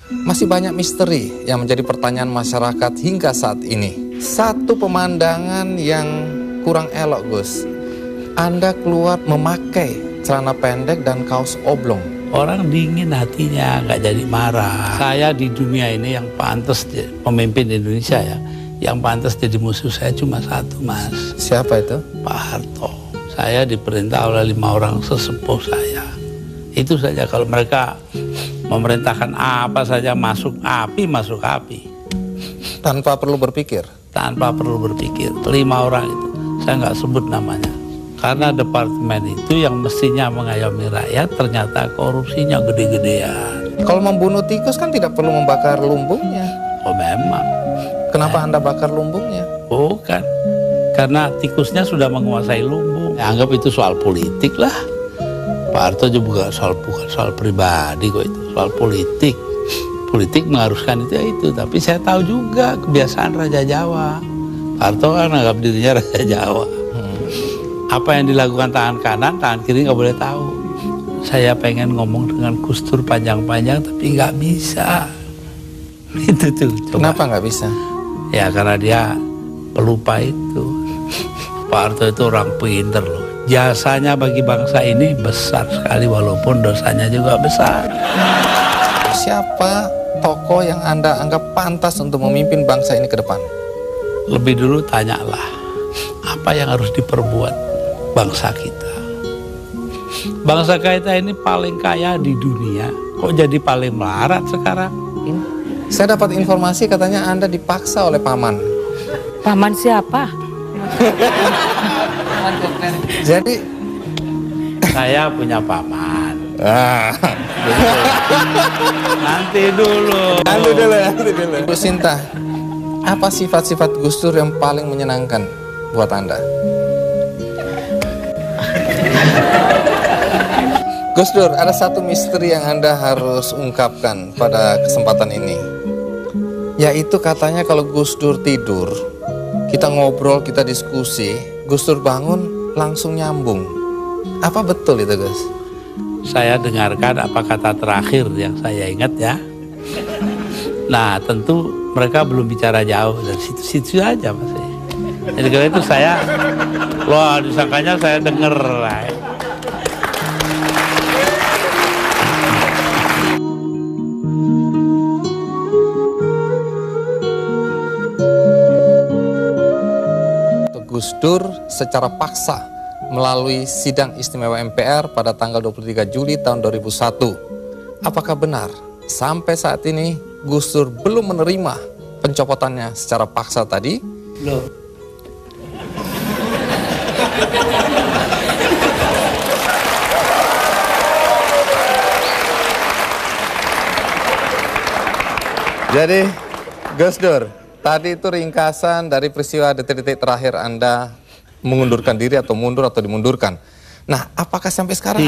Masih banyak misteri yang menjadi pertanyaan masyarakat hingga saat ini. Satu pemandangan yang kurang elok, Gus. Anda keluar memakai celana pendek dan kaos oblong. Orang dingin hatinya, nggak jadi marah. Saya di dunia ini yang pantas pemimpin Indonesia ya, yang pantas jadi musuh saya cuma satu, Mas. Siapa itu? Pak Harto. Saya diperintah oleh 5 orang sesepuh saya. Itu saja, kalau mereka memerintahkan apa saja masuk api. Tanpa perlu berpikir? Tanpa perlu berpikir. 5 orang itu, saya nggak sebut namanya. Karena departemen itu yang mestinya mengayomi rakyat, ternyata korupsinya gede-gedean. Kalau membunuh tikus kan tidak perlu membakar lumbungnya. Oh memang. Kenapa Anda bakar lumbungnya? Bukan. Karena tikusnya sudah menguasai lumbung. Ya, anggap itu soal politik lah. Pak Harto juga bukan soal pribadi kok, itu soal politik. Politik mengharuskan itu ya itu. Tapi saya tahu juga kebiasaan Raja Jawa. Pak Harto kan anggap dirinya Raja Jawa. Apa yang dilakukan tangan kanan, tangan kiri nggak boleh tahu. Saya pengen ngomong dengan Gus Dur panjang-panjang tapi nggak bisa. Itu tuh. Coba. Kenapa nggak bisa? Ya karena dia pelupa itu. Pak Harto itu orang pinter loh. Jasanya bagi bangsa ini besar sekali walaupun dosanya juga besar. Siapa tokoh yang Anda anggap pantas untuk memimpin bangsa ini ke depan? Lebih dulu tanyalah, apa yang harus diperbuat bangsa kita? Bangsa kita ini paling kaya di dunia, kok jadi paling melarat sekarang? Saya dapat informasi katanya Anda dipaksa oleh paman. Paman siapa? Jadi saya punya paman. Nanti dulu. Bu Sinta, apa sifat-sifat Gus Dur yang paling menyenangkan buat Anda? Gus Dur, ada satu misteri yang Anda harus ungkapkan pada kesempatan ini. Yaitu katanya kalau Gus Dur tidur, kita ngobrol, kita diskusi, Gus Dur bangun langsung nyambung. Apa betul itu, Gus? Saya dengarkan apa kata terakhir yang saya ingat ya. Nah tentu mereka belum bicara jauh dari situ-situ aja masih. Jadi kalau itu saya, wah disangkanya saya denger. Gus Dur secara paksa melalui sidang istimewa MPR pada tanggal 23 Juli tahun 2001. Apakah benar sampai saat ini Gus Dur belum menerima pencopotannya secara paksa tadi? Belum. Jadi Gus Dur, tadi itu ringkasan dari peristiwa detik-detik terakhir Anda mengundurkan diri atau mundur atau dimundurkan. Nah, apakah sampai sekarang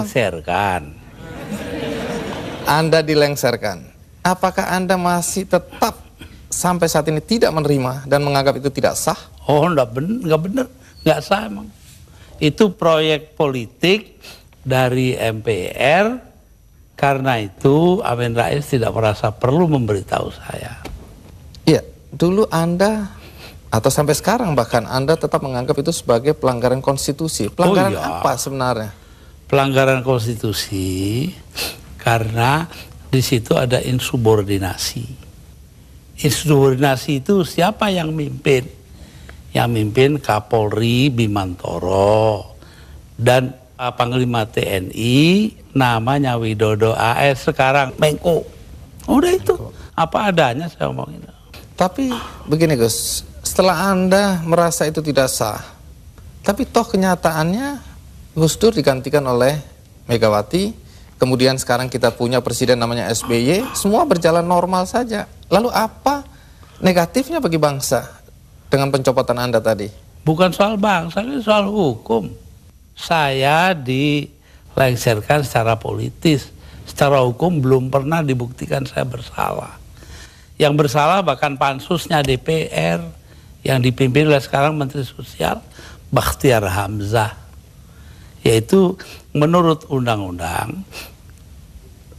Anda dilengserkan? Apakah Anda masih tetap sampai saat ini tidak menerima dan menganggap itu tidak sah? Oh, enggak benar, enggak sah emang. Itu proyek politik dari MPR. Karena itu Amin Rais tidak merasa perlu memberitahu saya. Iya, dulu Anda atau sampai sekarang bahkan Anda tetap menganggap itu sebagai pelanggaran konstitusi. Pelanggaran apa sebenarnya? Pelanggaran konstitusi karena di situ ada insubordinasi. Insubordinasi itu siapa yang mimpin? Yang mimpin Kapolri Bimantoro dan Panglima TNI namanya Widodo AS, sekarang Menko. Udah itu apa adanya saya ngomongin. Tapi begini Gus, setelah Anda merasa itu tidak sah, tapi toh kenyataannya Gus Dur digantikan oleh Megawati, kemudian sekarang kita punya presiden namanya SBY, semua berjalan normal saja. Lalu apa negatifnya bagi bangsa dengan pencopotan Anda tadi? Bukan soal bangsa, ini soal hukum. Saya dilengserkan secara politis, secara hukum belum pernah dibuktikan saya bersalah. Yang bersalah bahkan pansusnya DPR yang dipimpin oleh sekarang Menteri Sosial Bakhtiar Hamzah. Yaitu menurut undang-undang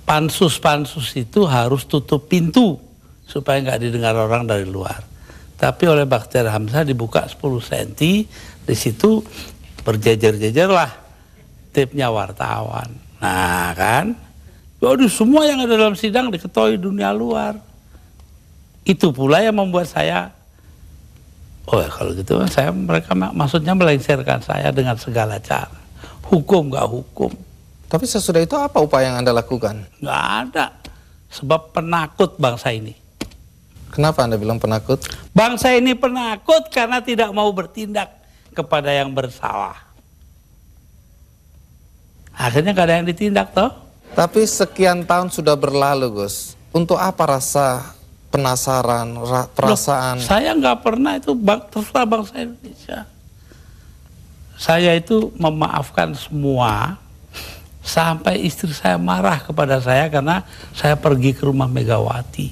pansus-pansus itu harus tutup pintu supaya nggak didengar orang dari luar. Tapi oleh Bakhtiar Hamzah dibuka 10 cm, di situ berjejer-jejer lah tipnya wartawan. Nah kan, waduh, semua yang ada dalam sidang diketahui dunia luar. Itu pula yang membuat saya, oh ya kalau gitu mereka maksudnya melengsarkan saya dengan segala cara. Hukum nggak hukum. Tapi sesudah itu apa upaya yang Anda lakukan? Nggak ada. Sebab penakut bangsa ini. Kenapa Anda bilang penakut? Bangsa ini penakut karena tidak mau bertindak kepada yang bersalah. Akhirnya nggak ada yang ditindak toh. Tapi sekian tahun sudah berlalu, Gus. Untuk apa rasa penasaran, perasaan? Loh, saya nggak pernah itu terserah bangsa Indonesia. Saya itu memaafkan semua. Sampai istri saya marah kepada saya karena saya pergi ke rumah Megawati.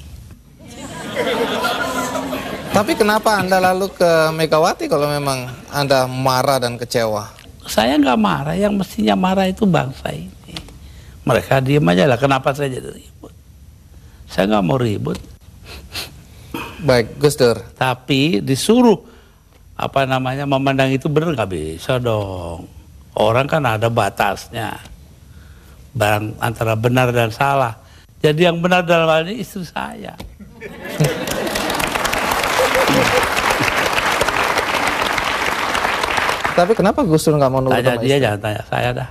Tapi kenapa Anda lalu ke Megawati kalau memang Anda marah dan kecewa? Saya nggak marah, yang mestinya marah itu bangsa ini. Mereka diem aja lah, kenapa saya jadi ribut? Saya nggak mau ribut. Baik, Gus Dur. Tapi disuruh, memandang itu benar nggak bisa dong. Orang kan ada batasnya. Barang antara benar dan salah. Jadi yang benar dalam hal ini istri saya. Tapi kenapa Gus Dur nggak mau nurut tanya sama dia, istri? jangan tanya saya dah.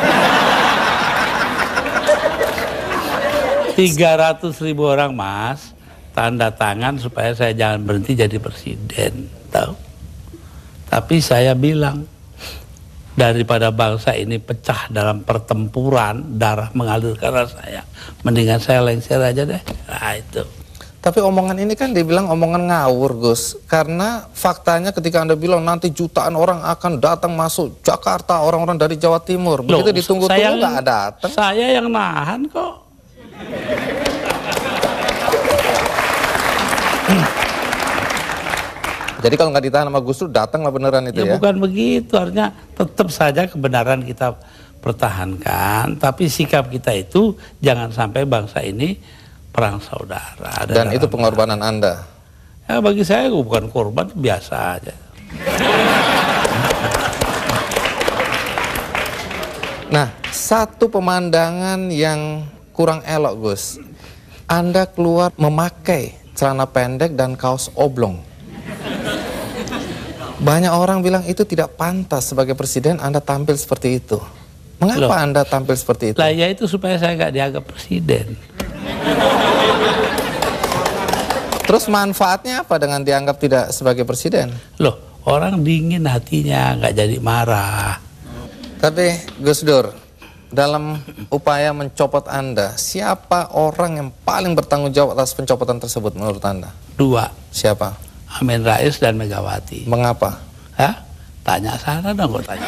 300.000 orang mas tanda tangan supaya saya jangan berhenti jadi presiden, tahu? Tapi saya bilang, daripada bangsa ini pecah dalam pertempuran, darah mengalir karena saya, mendingan saya lengser aja deh. Nah itu. Tapi omongan ini kan dibilang omongan ngawur, Gus. Karena faktanya ketika Anda bilang nanti jutaan orang akan datang masuk Jakarta, orang-orang dari Jawa Timur. Begitu ditunggu-tunggu nggak datang. Saya yang nahan kok. Jadi kalau nggak ditahan sama Gus Dur, datanglah beneran itu ya? Bukan begitu, artinya tetap saja kebenaran kita pertahankan, tapi sikap kita itu jangan sampai bangsa ini perang saudara. Dan itu pengorbanan Anda? Ya bagi saya bukan korban, biasa aja. Nah, satu pemandangan yang kurang elok, Gus. Anda keluar memakai celana pendek dan kaos oblong. Banyak orang bilang itu tidak pantas sebagai presiden Anda tampil seperti itu. Mengapa Anda tampil seperti itu? Lah ya itu supaya saya nggak dianggap presiden. Terus manfaatnya apa dengan dianggap tidak sebagai presiden? Loh, orang dingin hatinya, nggak jadi marah. Tapi Gus Dur, dalam upaya mencopot Anda, siapa orang yang paling bertanggung jawab atas pencopotan tersebut menurut Anda? 2. Siapa? Amin Rais dan Megawati. Mengapa? Hah? Tanya sana dong, kok tanya.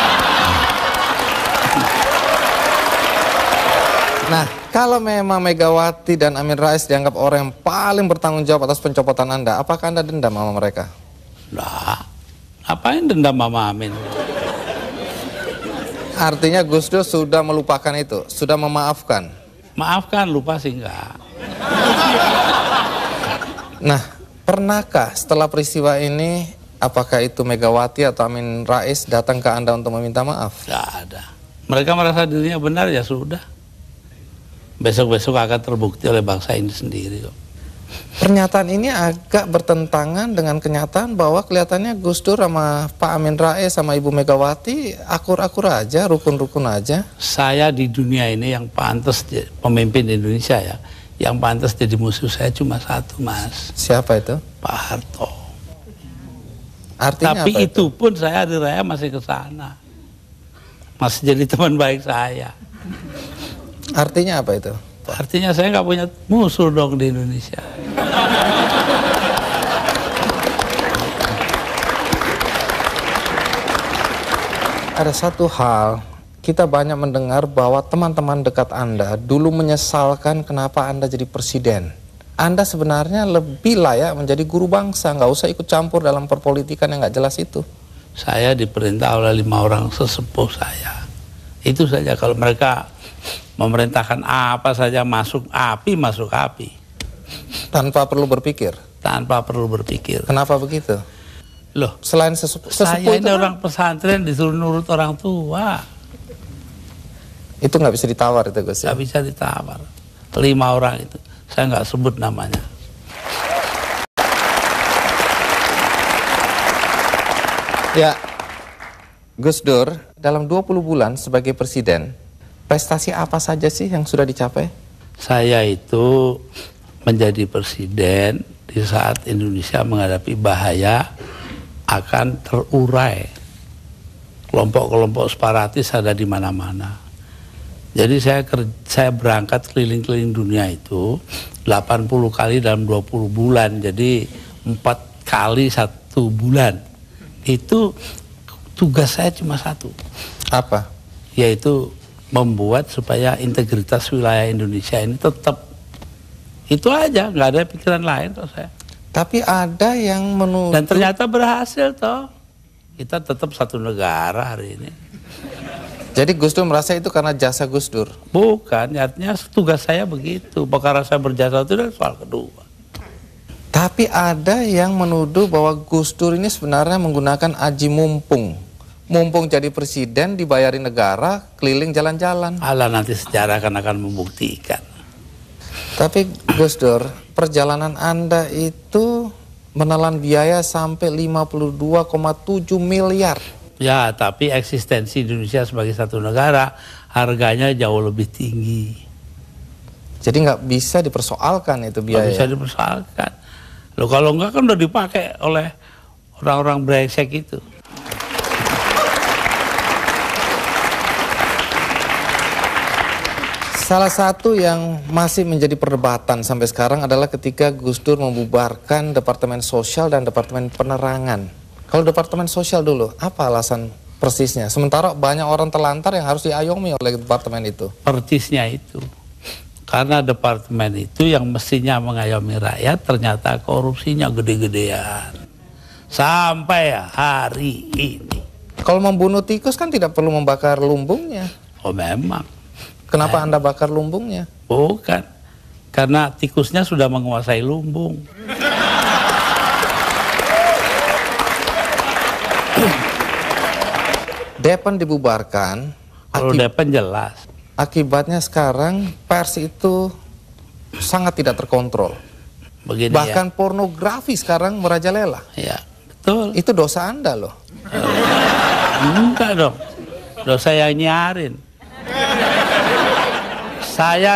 Nah, kalau memang Megawati dan Amin Rais dianggap orang yang paling bertanggung jawab atas pencopotan Anda, apakah Anda dendam sama mereka? Nah, ngapain dendam sama Amin? Artinya Gus Dur sudah melupakan itu, sudah memaafkan. Maafkan, lupa sih enggak. Nah, pernahkah setelah peristiwa ini, apakah itu Megawati atau Amin Rais datang ke Anda untuk meminta maaf? Enggak ada. Mereka merasa dirinya benar, ya sudah. Besok-besok akan terbukti oleh bangsa ini sendiri kok. Pernyataan ini agak bertentangan dengan kenyataan bahwa kelihatannya Gus Dur sama Pak Amin Rais sama Ibu Megawati akur-akur aja, rukun-rukun aja. Saya di dunia ini yang pantas pemimpin Indonesia ya, yang pantas jadi musuh saya cuma satu, Mas. Siapa itu? Pak Harto. Artinya tapi apa itu pun saya hari raya masih ke sana. Masih jadi teman baik saya. Artinya apa itu? Artinya saya nggak punya musuh dong di Indonesia. Ada satu hal, kita banyak mendengar bahwa teman-teman dekat Anda dulu menyesalkan kenapa Anda jadi presiden. Anda sebenarnya lebih layak menjadi guru bangsa, nggak usah ikut campur dalam perpolitikan yang nggak jelas itu. Saya diperintah oleh 5 orang sesepuh saya. Itu saja, kalau mereka Memerintahkan apa saja masuk api, Tanpa perlu berpikir. tanpa perlu berpikir. Kenapa begitu? Loh, Selain sesepuh saya itu ini kan, orang pesantren disuruh nurut orang tua, itu nggak bisa ditawar itu Gus ya? nggak bisa ditawar. 5 orang itu, saya nggak sebut namanya. Ya, Gus Dur dalam 20 bulan sebagai presiden, prestasi apa saja sih yang sudah dicapai? Saya itu menjadi presiden di saat Indonesia menghadapi bahaya akan terurai. Kelompok-kelompok separatis ada di mana-mana. Jadi saya berangkat keliling-keliling dunia itu 80 kali dalam 20 bulan. Jadi 4 kali 1 bulan. Itu tugas saya cuma satu. Apa? Yaitu membuat supaya integritas wilayah Indonesia ini tetap. Itu aja, nggak ada pikiran lain kok saya. Tapi ada yang menuduh. Dan ternyata berhasil toh. Kita tetap satu negara hari ini. Jadi Gus Dur merasa itu karena jasa Gus Dur? Bukan, artinya tugas saya begitu. Perkara saya berjasa itu adalah soal kedua. Tapi ada yang menuduh bahwa Gus Dur ini sebenarnya menggunakan aji mumpung. Mumpung jadi presiden, dibayari negara, keliling jalan-jalan. Alah, nanti sejarah akan membuktikan. Tapi Gus Dur, perjalanan Anda itu menelan biaya sampai 52,7 miliar. Ya, tapi eksistensi Indonesia sebagai satu negara harganya jauh lebih tinggi. Jadi nggak bisa dipersoalkan itu biaya. Nggak bisa dipersoalkan. Loh, kalau enggak kan udah dipakai oleh orang-orang brengsek itu. Salah satu yang masih menjadi perdebatan sampai sekarang adalah ketika Gus Dur membubarkan Departemen Sosial dan Departemen Penerangan. Kalau Departemen Sosial dulu, apa alasan persisnya? Sementara banyak orang terlantar yang harus diayomi oleh departemen itu. Persisnya itu. Karena departemen itu yang mestinya mengayomi rakyat, ternyata korupsinya gede-gedean. Sampai hari ini. Kalau membunuh tikus kan tidak perlu membakar lumbungnya. Oh memang. Kenapa Anda bakar lumbungnya? Bukan. Karena tikusnya sudah menguasai lumbung. Depan dibubarkan. Kalau Depan jelas. Akibatnya sekarang pers itu sangat tidak terkontrol. Begini Bahkan pornografi sekarang merajalela. ya. Betul. Itu dosa Anda loh. Enggak dong. Dosa yang nyarin. Saya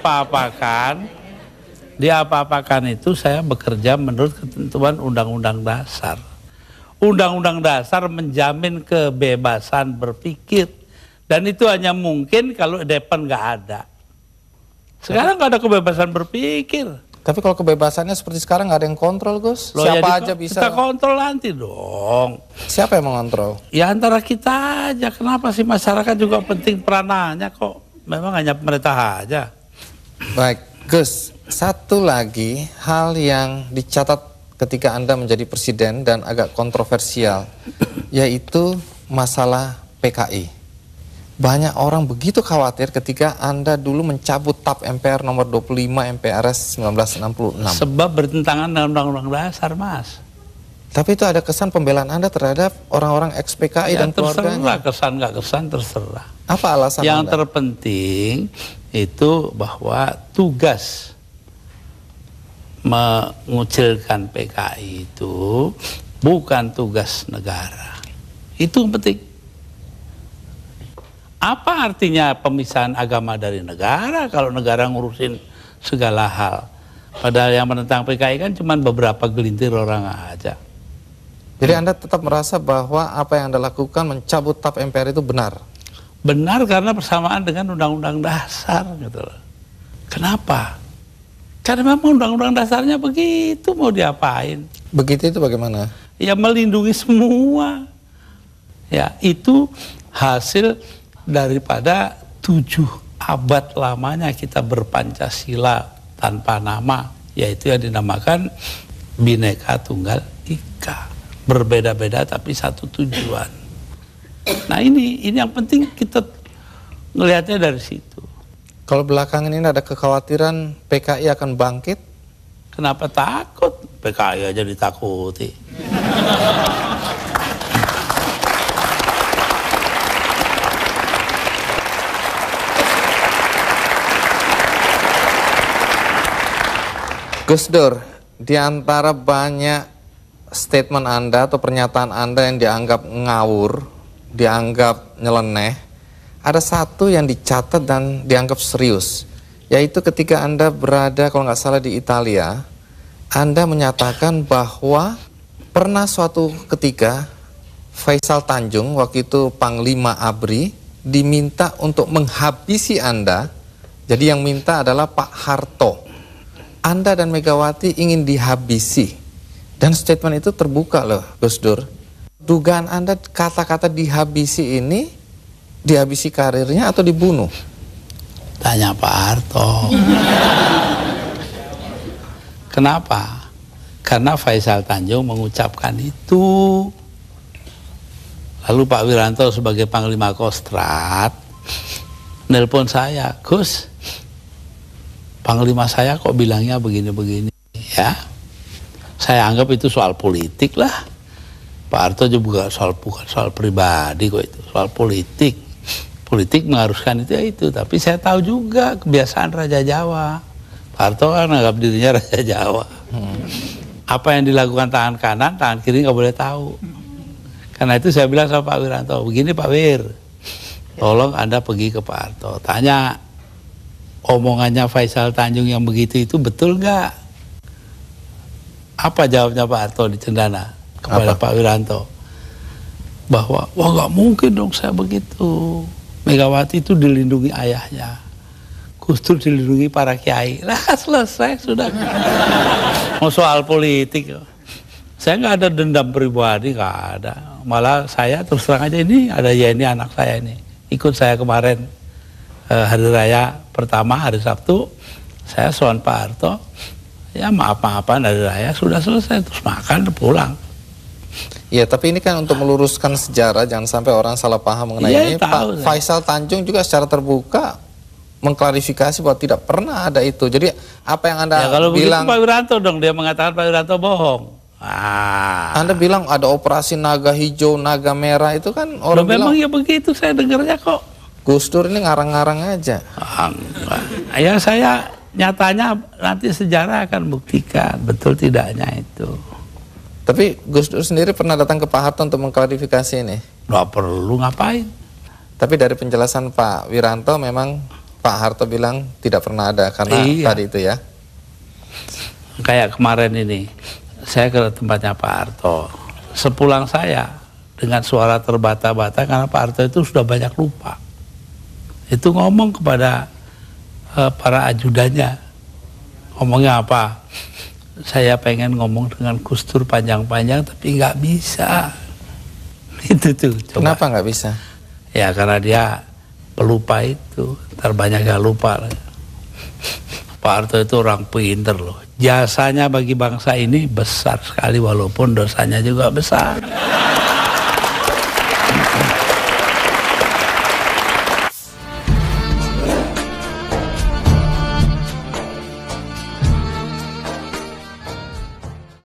diapa-apakan itu saya bekerja menurut ketentuan Undang-Undang Dasar. Undang-Undang Dasar menjamin kebebasan berpikir. Dan itu hanya mungkin kalau Depan nggak ada. Sekarang nggak ada kebebasan berpikir. Tapi kalau kebebasannya seperti sekarang nggak ada yang kontrol, Gus. Loh, Siapa ya aja bisa. Kita kontrol nanti dong. Siapa yang mengontrol? Ya antara kita aja. Kenapa sih masyarakat juga penting peranannya kok? Memang hanya pemerintah aja. Baik, Gus. Satu lagi hal yang dicatat ketika Anda menjadi presiden dan agak kontroversial, yaitu masalah PKI. Banyak orang begitu khawatir ketika Anda dulu mencabut TAP MPR nomor 25 MPRS 1966. Sebab bertentangan dengan Undang-Undang Dasar, Mas. Tapi itu ada kesan pembelaan Anda terhadap orang-orang ex-PKI Ya dan keluarganya. terserah, kesan nggak kesan terserah. Apa alasan Yang Anda? terpenting itu bahwa tugas mengucilkan PKI itu bukan tugas negara. Itu yang penting. Apa artinya pemisahan agama dari negara kalau negara ngurusin segala hal? Padahal yang menentang PKI kan cuma beberapa gelintir orang aja. Jadi Anda tetap merasa bahwa apa yang Anda lakukan mencabut TAP MPR itu benar? Benar karena bersamaan dengan Undang-Undang Dasar gitu loh. Kenapa? Karena memang Undang-Undang Dasarnya begitu, mau diapain? Begitu itu bagaimana? Ya melindungi semua. Ya itu hasil daripada 7 abad lamanya kita berpancasila tanpa nama, yaitu yang dinamakan Bhinneka Tunggal Ika. Berbeda-beda tapi satu tujuan. Nah ini yang penting kita ngelihatnya dari situ. Kalau belakangan ini ada kekhawatiran PKI akan bangkit? Kenapa takut? PKI aja ditakuti. Gus Dur, di antara banyak statement Anda atau pernyataan Anda yang dianggap ngawur, dianggap nyeleneh, ada satu yang dicatat dan dianggap serius, yaitu ketika Anda berada, kalau nggak salah, di Italia, Anda menyatakan bahwa pernah suatu ketika Faisal Tanjung, waktu itu Panglima ABRI, diminta untuk menghabisi Anda. Jadi yang minta adalah Pak Harto. Anda dan Megawati ingin dihabisi. Dan statement itu terbuka loh, Gus Dur. Dugaan Anda kata-kata dihabisi ini, dihabisi karirnya atau dibunuh? Tanya Pak Harto. Kenapa? Karena Faisal Tanjung mengucapkan itu. Lalu Pak Wiranto sebagai Panglima Kostrad nelpon saya, Gus, Panglima saya kok bilangnya begini-begini, ya. Saya anggap itu soal politik lah. Pak Harto juga bukan soal pribadi kok, itu soal politik. Politik mengharuskan itu, tapi saya tahu juga kebiasaan Raja Jawa. Pak Harto kan anggap dirinya Raja Jawa. Apa yang dilakukan tangan kanan, tangan kiri nggak boleh tahu. Karena itu saya bilang sama Pak Wiranto, begini Pak Wir, tolong Anda pergi ke Pak Harto, tanya omongannya Faisal Tanjung yang begitu itu betul nggak? Apa jawabnya Pak Harto di Cendana kepada Pak Wiranto? Bahwa, wah nggak mungkin dong saya begitu. Megawati itu dilindungi ayahnya, Gus Dur dilindungi para kiai. Lah selesai sudah. Mau soal politik, saya nggak ada dendam pribadi, nggak ada. Malah saya terus terang aja, ini ada Yeni anak saya ini, ikut saya kemarin hari raya pertama hari Sabtu, saya soal Pak Harto, ya maaf-maafan hari raya sudah selesai, terus makan pulang. Ya, tapi ini kan untuk meluruskan sejarah, jangan sampai orang salah paham mengenai ini. Pak Faisal Tanjung juga secara terbuka mengklarifikasi bahwa tidak pernah ada itu. Jadi apa yang Anda kalau bilang, Pak Wiranto dong, dia mengatakan Pak Wiranto bohong. Anda bilang ada operasi naga hijau, naga merah, itu kan orang bilang. Memang ya begitu, saya dengarnya kok. Gus Dur ini ngarang-ngarang aja. Ya saya nyatanya nanti sejarah akan buktikan betul tidaknya itu. Tapi Gus Dur sendiri pernah datang ke Pak Harto untuk mengklarifikasi ini? Nggak perlu, ngapain? Tapi dari penjelasan Pak Wiranto memang Pak Harto bilang tidak pernah ada karena tadi itu ya. Kayak kemarin ini, saya ke tempatnya Pak Harto. Sepulang saya dengan suara terbata-bata karena Pak Harto itu sudah banyak lupa. Itu ngomong kepada para ajudannya. Ngomongnya apa? Saya pengen ngomong dengan Gus Dur panjang-panjang tapi nggak bisa. Itu tuh. Coba. Kenapa nggak bisa? Ya karena dia pelupa itu. Terbanyak gak lupa. Pak Harto itu orang pinter loh. Jasanya bagi bangsa ini besar sekali walaupun dosanya juga besar.